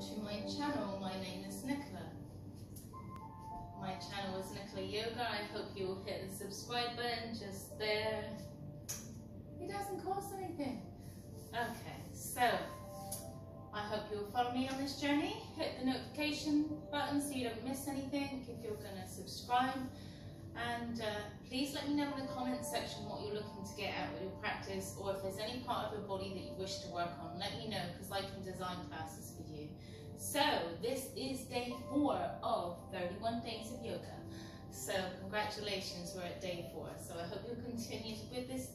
to my channel. My name is Nicola. My channel is Nicola Yoga. I hope you will hit the subscribe button just there. It doesn't cost anything. Okay, so I hope you'll follow me on this journey. Hit the notification button so you don't miss anything if you're going to subscribe. And please let me know in the comment section what you're looking to get out with your practice, or if there's any part of your body that you wish to work on. Let me know, because I can design classes for you. So this is day 4 of 31 days of yoga. So congratulations, we're at day 4. So I hope you'll continue with this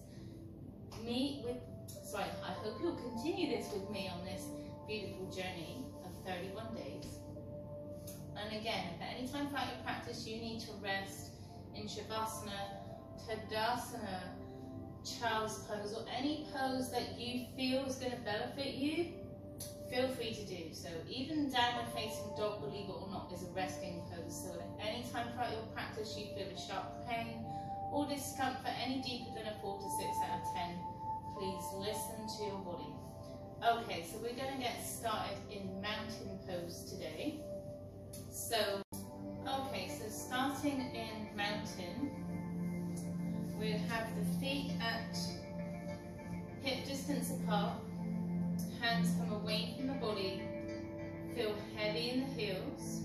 I hope you'll continue this with me on this beautiful journey of 31 days. And again, if at any time throughout your practice you need to rest in shavasana, tadasana, child's pose, or any pose that you feel is going to benefit you, feel free to do so. Even downward facing dog, believe it or not, is a resting pose. So at any time throughout your practice you feel a sharp pain or discomfort any deeper than a 4 to 6 out of 10, please listen to your body. Okay, so we're going to get started in mountain pose today. So starting in mountain, we'll have the feet at hip distance apart, hands come away from the body, feel heavy in the heels,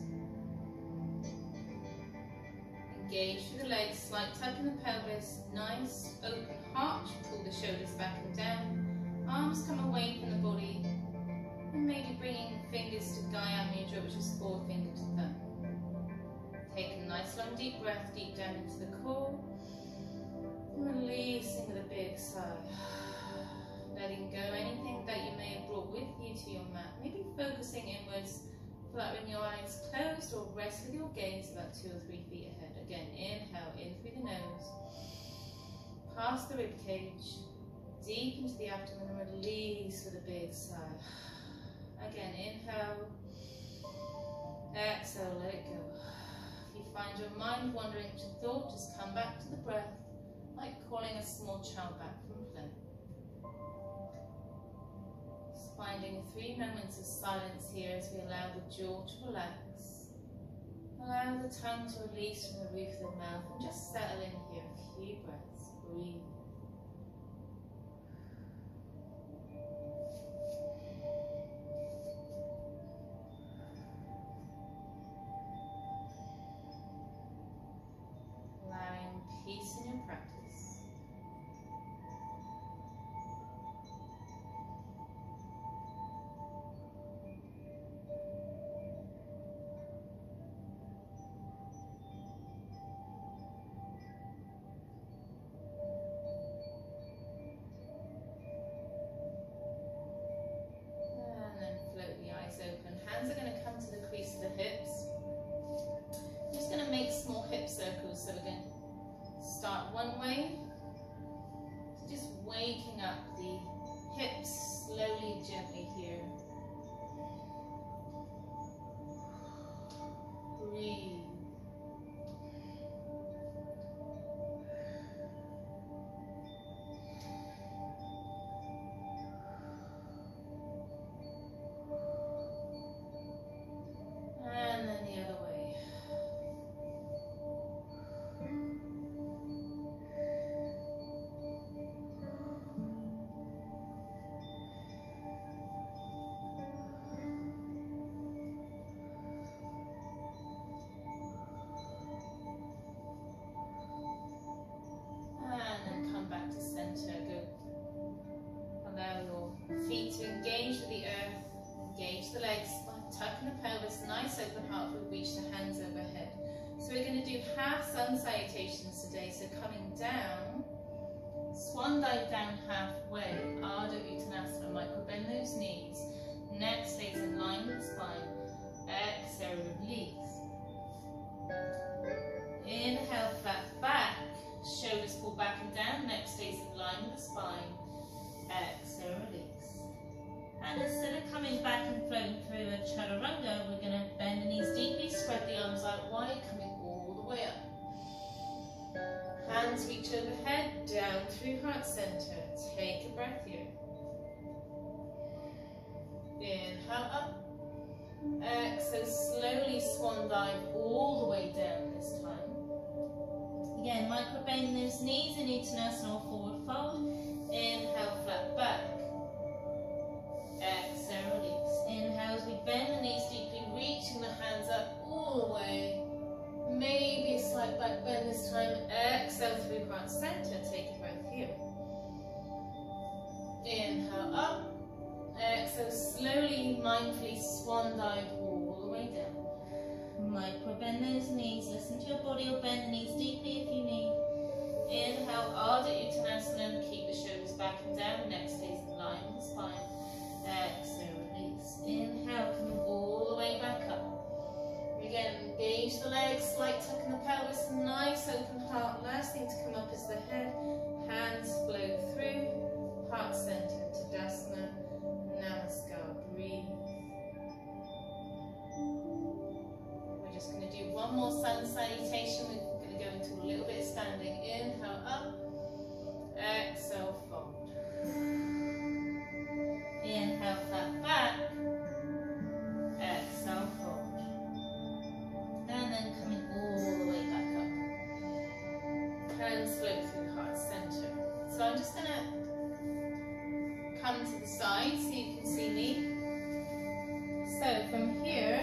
engage through the legs, slight tuck in the pelvis, nice open heart, pull the shoulders back and down, arms come away from the body, and maybe bringing fingers to Gaya Mudra, which is 4 finger to thumb. Take a nice long deep breath deep down into the core, releasing with a big sigh, letting go anything that you may have brought with you to your mat, maybe focusing inwards, fluttering your eyes closed, or rest with your gaze about 2 or 3 feet ahead. Again, inhale in through the nose, past the rib cage, deep into the abdomen, and release with a big sigh. Again, inhale, exhale, let it go. If you find your mind wandering to thought, just come back to the breath, like calling a small child back from play. Just finding 3 moments of silence here as we allow the jaw to relax. Allow the tongue to release from the roof of the mouth, and just settle in here a few breaths. Breathe. Peace in your practice. And then float the eyes open. Hands are going to come to the crease of the hips. I'm just going to make small hip circles, so we're going to start one way, so just waking up the hips slowly, gently here. Breathe. And then the other way. Feet to engage with the earth, engage the legs, tuck in the pelvis, nice open heart, we'll reach the hands overhead. So we're going to do half sun salutations today, so coming down, swan dive down halfway, adho uttanasana, micro bend those knees, neck stays in line with the spine, exhale, release. Inhale, flat back, shoulders pull back and down, neck stays in line with the spine, exhale, release. And instead of coming back and floating through a chaturanga, we're going to bend the knees deeply, spread the arms out wide, coming all the way up. Hands reach overhead, down through heart center. Take a breath here. Inhale up, Exhale, slowly swan dive all the way down this time. Again, micro bend those knees in Uttanasana or forward fold. Inhale, flat back. Exhale, release. Inhale as we bend the knees deeply, reaching the hands up all the way. Maybe a slight back bend this time. Exhale through heart center. Take a breath here. Inhale up. Exhale, slowly, mindfully swan dive all the way down. Micro bend those knees. Listen to your body or bend the knees deeply if you need. Inhale, Adho Uttanasana. Keep the shoulders back and down. Neck stays in line with the spine. Exhale, release. Inhale, come all the way back up. Again, engage the legs, slight tuck in the pelvis, nice open heart. Last thing to come up is the head. Hands flow through. Heart center, tadasana, namaskar. Breathe. We're just going to do one more sun salutation. We're going to go into a little bit of standing. Inhale up. Exhale, fold. Inhale, flat back. Exhale, fold. And then coming all the way back up. Hands float through heart center. So I'm just going to come to the side so you can see me. So from here,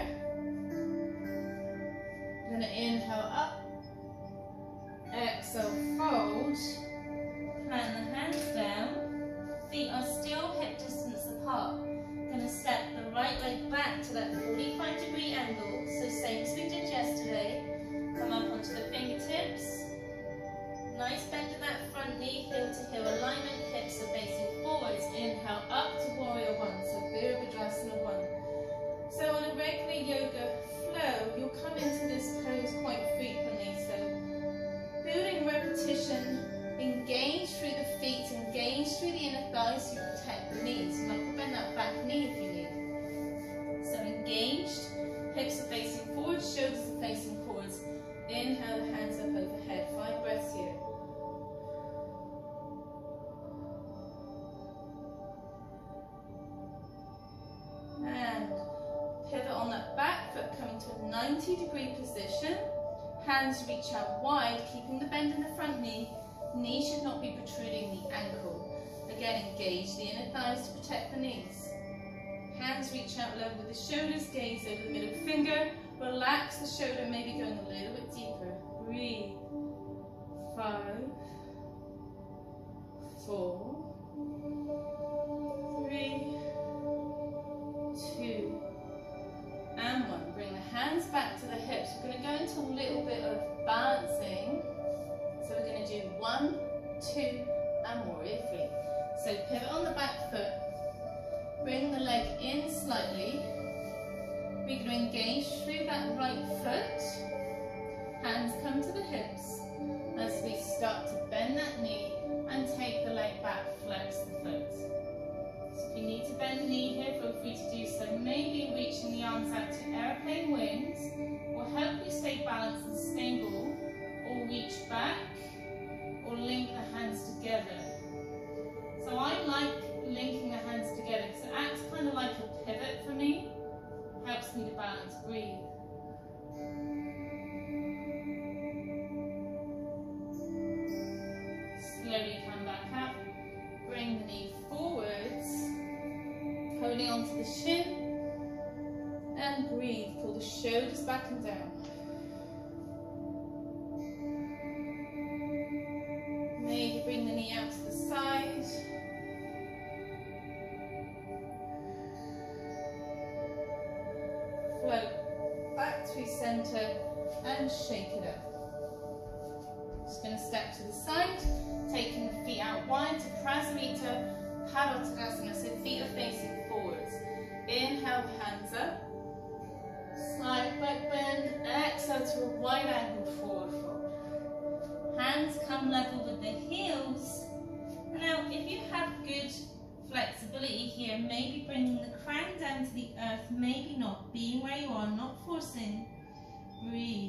I'm going to inhale up. Exhale, fold. Plant the hands down. Feet are still hip distance apart. Going to step the right leg back to that 45-degree angle. So same as we did yesterday. Come up onto the fingertips. Nice bend in that front knee, heel to heel alignment. Hips are facing forwards. Inhale up to warrior one. So Virabhadrasana 1. So on a regular yoga flow, you'll come into this pose quite frequently. So building repetition. Engage through the feet, engage through the inner thighs to protect the knees. You might bend that back knee if you need. So engaged, hips are facing forwards, shoulders are facing forwards. Inhale, the hands up overhead. 5 breaths here. And pivot on that back foot, coming to a 90-degree position. Hands reach out wide, keeping the bend in the front knee. Knee should not be protruding the ankle. Again, engage the inner thighs to protect the knees. Hands reach out level with the shoulders, gaze over the middle finger. Relax the shoulder, maybe going a little bit deeper. Breathe. 5, 4, 3, 2, and 1. Bring the hands back to the hips. We're going to go into a little bit of balancing. So we're going to do 1, 2, and warrior 3. So pivot on the back foot. Bring the leg in slightly. We're going to engage through that right foot. Hands come to the hips as we start to bend that knee and take the leg back, flex the foot. So if you need to bend the knee here, feel free to do so. Maybe reaching the arms out to airplane wings will help you stay balanced and stable, or reach back, or link the hands together. So I like linking the hands together because it acts kind of like a pivot for me. Helps me to balance. Breathe. Slowly come back up. Bring the knee forwards. Holding onto the shin. And breathe. Pull the shoulders back and down. Maybe bring the knee out to the side. Float back through center and shake it up. Just going to step to the side, taking the feet out wide to Prasarita Padottanasana, so feet are facing forwards. Inhale, hands up. Slight back bend. Exhale to a wide angle forward fold. Hands come level with the heels. Now, if you have good flexibility here, maybe bringing the crown down to the earth, maybe not, being where you are, not forcing. Breathe.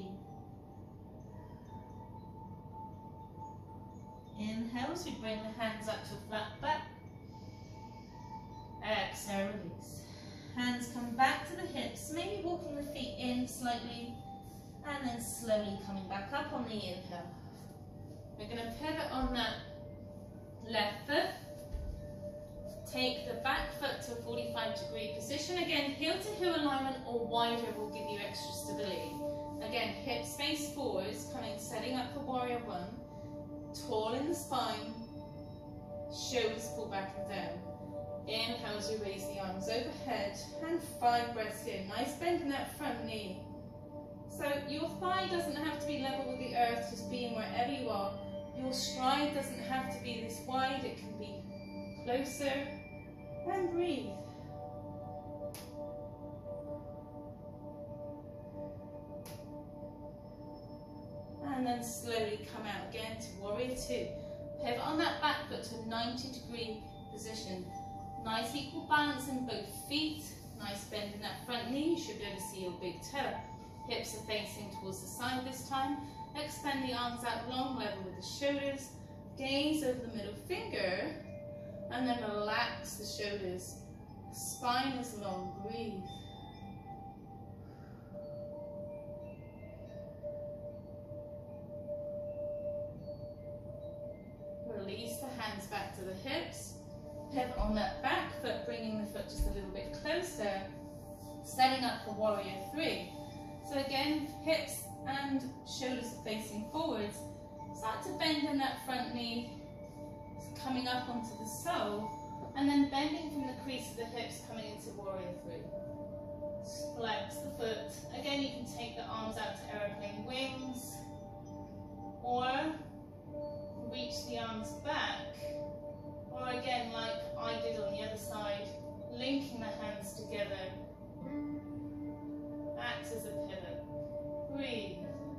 Inhale as we bring the hands up to a flat back. Exhale, release. Hands come back to the hips, maybe walking the feet in slightly, and then slowly coming back up on the inhale. We're going to pivot on that left foot. Take the back foot to a 45-degree position. Again, heel to heel alignment or wider will give you extra stability. Again, hips face forwards, setting up for warrior one. Tall in the spine, shoulders pull back and down. Inhale as you raise the arms overhead, and 5 breaths here. Nice bend in that front knee. So your thigh doesn't have to be level with the earth, just being wherever you are. Your stride doesn't have to be this wide, it can be closer. And breathe. And then slowly come out again to warrior two. Pivot on that back foot to a 90-degree position. Nice equal balance in both feet. Nice bend in that front knee. You should be able to see your big toe. Hips are facing towards the side this time. Extend the arms out long, level with the shoulders. Gaze over the middle finger. And then relax the shoulders. Spine is long. Breathe. Release the hands back to the hips. Pivot on that back foot, bringing the foot just a little bit closer. Setting up for warrior three. So again, hips and shoulders are facing forwards. Start to bend in that front knee. Coming up onto the sole. And then bending from the crease of the hips, coming into warrior three. Flex the foot. Again, you can take the arms out to airplane wings. Or reach the arms back, or again, like I did on the other side, linking the hands together, acts as a pivot. Breathe.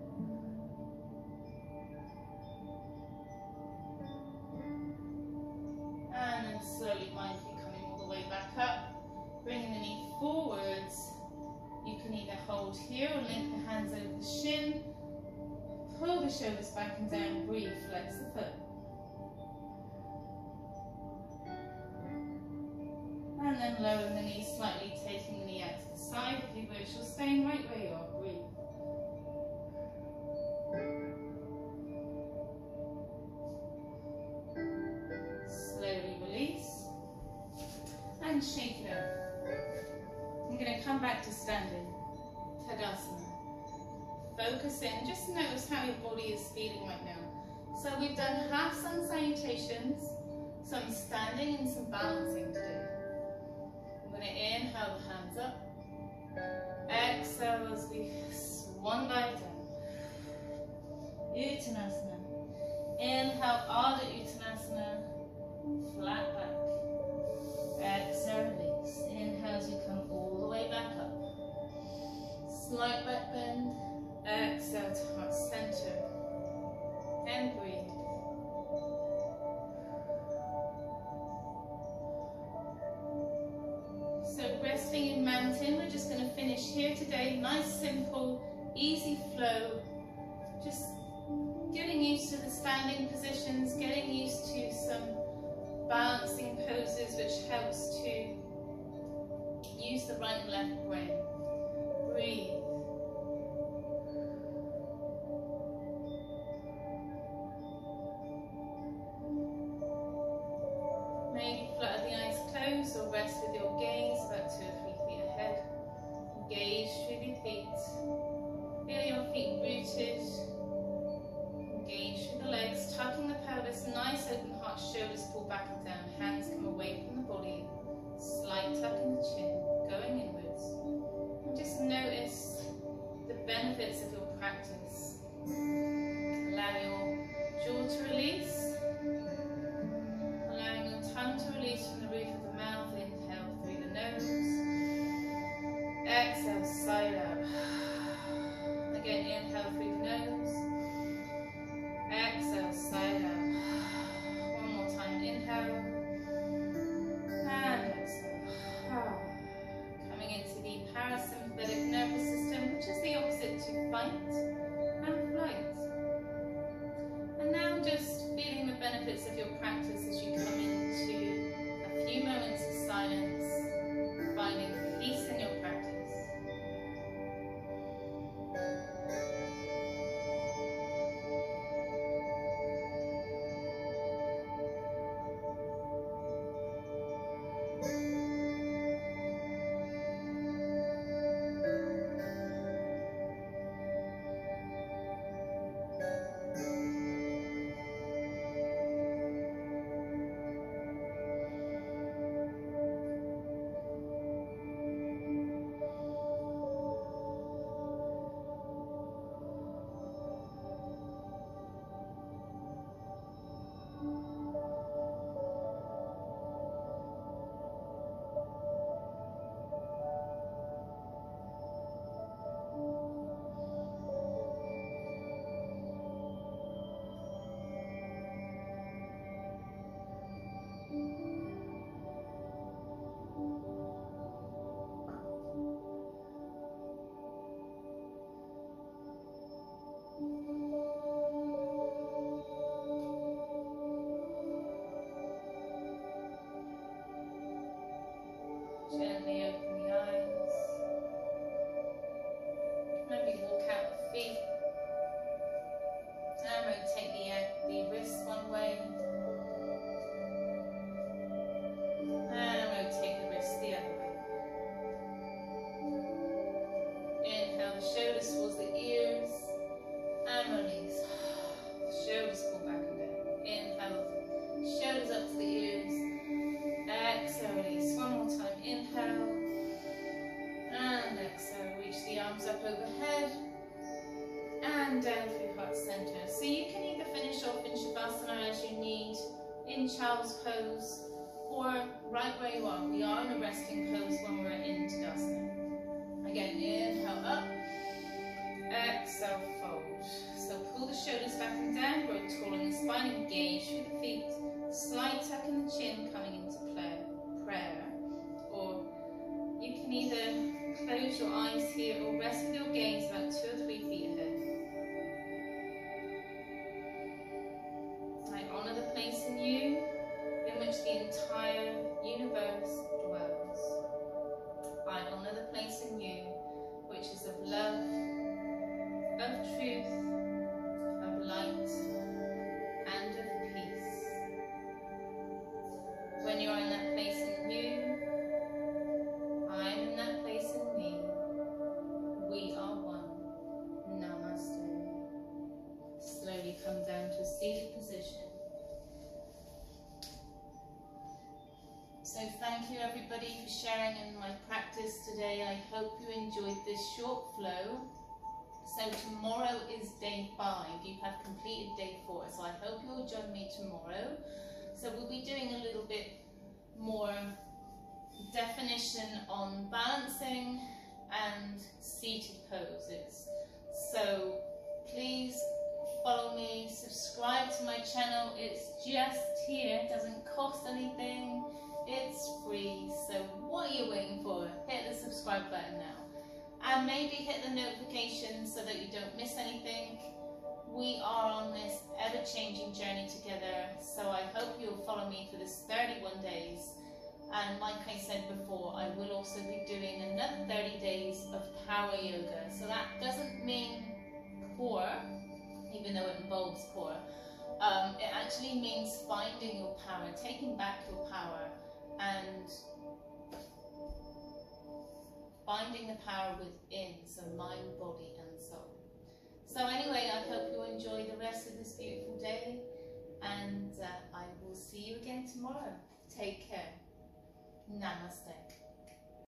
And then slowly, mindfully coming all the way back up, bringing the knee forwards. You can either hold here or link the hands over the shin. Pull the shoulders back and down, breathe, flex the foot. And then lower the knee slightly, taking the knee out to the side. If you wish, you're staying right where you are, breathe. Slowly release. And shake it out. I'm going to come back to standing. Tadasana. Focus in, just notice how your body is feeling right now. So we've done half sun salutations, some standing and some balancing today. I'm going to inhale the hands up. Exhale as we swan back down. Uttanasana. Inhale, Adho Uttanasana. Flat back. Exhale, release. Inhale as you come all the way back up. Slight back bend. Exhale to heart center. And breathe. So resting in mountain, we're just going to finish here today. Nice, simple, easy flow. Just getting used to the standing positions, getting used to some balancing poses, which helps to use the right and left brain. Breathe. Maybe flutter the eyes closed or rest with your gaze about 2 or 3 feet ahead. Engage through the feet. Feel your feet rooted. Engage through the legs, tucking the pelvis, nice open heart, shoulders pull back and down, hands come away from the body. Slight tuck in the chin, going inwards. And just notice the benefits of your practice. Allow your jaw to release. Tongue to release from the roof of the mouth. Inhale through the nose. Exhale, side out. Again, inhale through the nose. Exhale, side out. One more time, inhale. And exhale. Coming into the parasympathetic nervous system, which is the opposite to fight and flight. And now just feeling the benefits of your practice as you come into a few moments of silence, finding peace Gently open the eyes. Maybe walk out the feet. And rotate the wrists one way. And rotate the wrists the other way. Inhale the shoulders towards the ears. And release. Shoulders pull back and down. Inhale. Shoulders up to the ears. Exhale, release. One more time. Inhale. And exhale. Reach the arms up overhead. And down through heart center. So you can either finish off in shavasana as you need, in child's pose, or right where you are. We are in a resting pose when we're in tadasana. Again, inhale up. Exhale, fold. So pull the shoulders back and down, grow tall in the spine, engage through the feet. Slight tuck in the chin coming into prayer. Or you can either close your eyes here or rest with your gaze about 2 or 3 feet ahead. I honour the place in you in which the entire universe dwells. I honour the place in you which is of love, of truth, of light, and of peace. When you are in that place in you, I am in that place in me. We are one. Namaste. Slowly come down to a seated position. So thank you everybody for sharing in my practice today. I hope you enjoyed this short flow. So tomorrow is day 5. You have completed day 4. So I hope you'll join me tomorrow. So we'll be doing a little bit more definition on balancing and seated poses. So please follow me, subscribe to my channel. It's just here, it doesn't cost anything. It's free, so what are you waiting for? Hit the subscribe button now. And maybe hit the notification so that you don't miss anything. We are on this ever-changing journey together, so I hope you'll follow me for this 31 days. And like I said before, I will also be doing another 30 days of power yoga. So that doesn't mean core, even though it involves core. It actually means finding your power, taking back your power, and finding the power within, so mind, body and soul. So anyway, I hope you enjoy the rest of this beautiful day, and I will see you again tomorrow. Take care. Namaste.